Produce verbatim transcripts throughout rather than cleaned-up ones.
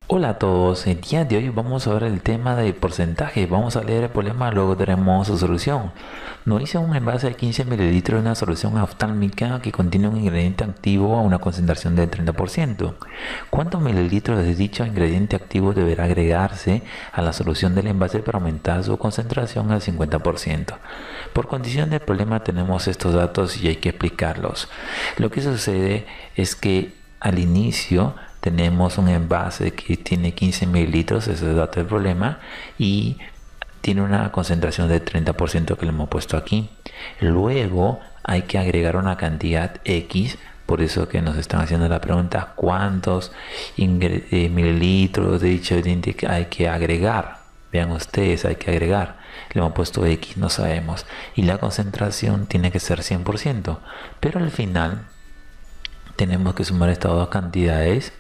Hola a todos, el día de hoy vamos a ver el tema de porcentaje. Vamos a leer el problema, luego tenemos su solución. Nos dice un envase de quince mililitros de una solución oftálmica que contiene un ingrediente activo a una concentración del treinta por ciento. ¿Cuántos mililitros de dicho ingrediente activo deberá agregarse a la solución del envase para aumentar su concentración al cincuenta por ciento? Por condición del problema tenemos estos datos y hay que explicarlos. Lo que sucede es que al inicio tenemos un envase que tiene quince mililitros, ese es el dato del problema, y tiene una concentración del treinta por ciento que le hemos puesto aquí. Luego hay que agregar una cantidad X, por eso que nos están haciendo la pregunta cuántos eh, mililitros de dicho ingrediente hay que agregar. Vean ustedes, hay que agregar. Le hemos puesto X, no sabemos. Y la concentración tiene que ser cien por ciento. Pero al final tenemos que sumar estas dos cantidades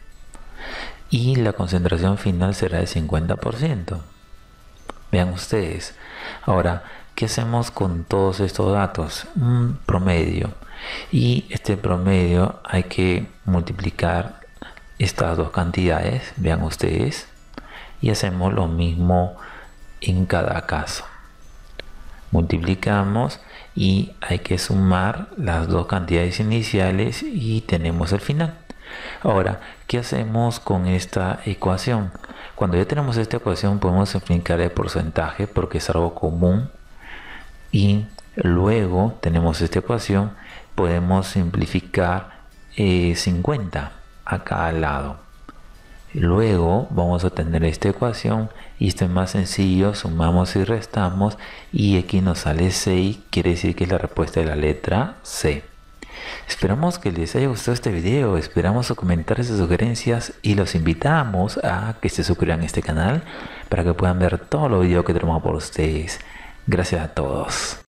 y la concentración final será de cincuenta por ciento. Vean ustedes. Ahora, ¿qué hacemos con todos estos datos? Un promedio. Y este promedio hay que multiplicar estas dos cantidades, vean ustedes, y hacemos lo mismo en cada caso. Multiplicamos y hay que sumar las dos cantidades iniciales y tenemos el final. Ahora, ¿qué hacemos con esta ecuación? Cuando ya tenemos esta ecuación podemos simplificar el porcentaje porque es algo común, y luego tenemos esta ecuación, podemos simplificar eh, cincuenta acá al lado. Luego vamos a tener esta ecuación y esto es más sencillo, sumamos y restamos y aquí nos sale seis, quiere decir que es la respuesta de la letra C. Esperamos que les haya gustado este video, esperamos sus comentarios y sugerencias y los invitamos a que se suscriban a este canal para que puedan ver todos los videos que tenemos por ustedes. Gracias a todos.